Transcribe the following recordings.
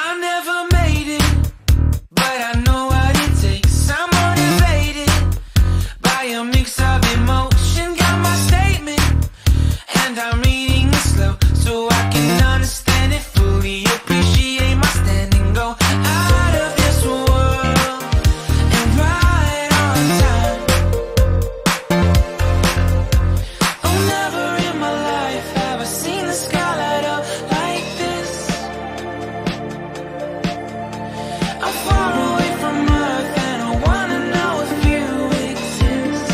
I never made it, but I know what it takes. I'm motivated by a mix of emotion. Got my statement, and I'm reading it slow so I can understand it fully. Appreciate my standing, go out of this world and right on time. Oh, never in my life have I seen the sky light up like this. I'm far away from Earth and I wanna know if you exist.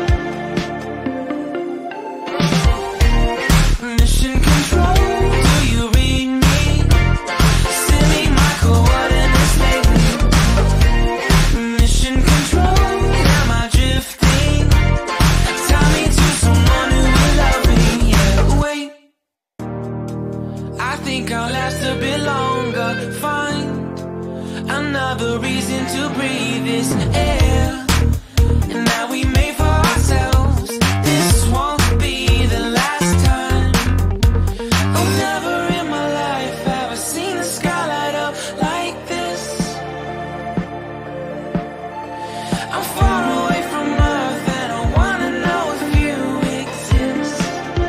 Mission control, do you read me? Send me my coordinates lately. Mission control, am I drifting? Tie me to someone who will love me. Yeah, wait, I think I'll last a bit longer. Find another reason to breathe this air, and that we made for ourselves. This won't be the last time. Oh, never in my life have I seen the sky light up like this. I'm far away from Earth and I wanna know if you exist.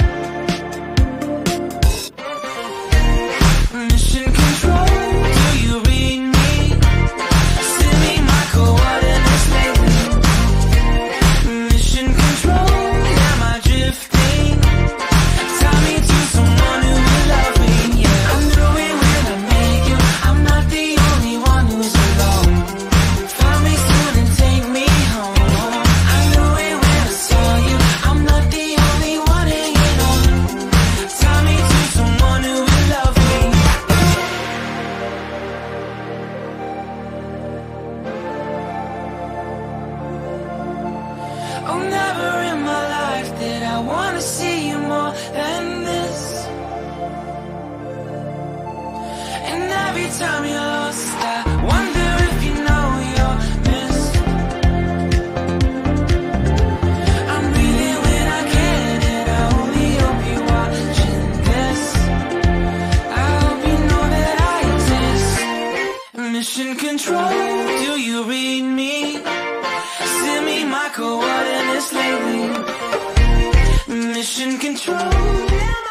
Mission control, do you read me? Send me my coordinates lately. Mission control, am I drifting? Tie me to someone who will love me. Yeah, I knew it when I met you. I'm not the only one who's alone. Find me soon and take me home. I knew it when I saw you. I'm not the only one hanging on. Tie me to someone who will love me. Oh, never in my life did I wanna see you more than this. And every time you're lost, I wonder if you know you're missed. I'm breathing when I can, and I only hope you're watching this. I hope you know that I exist. Mission control, do you read me? Send me my coordinates lately. Mission control.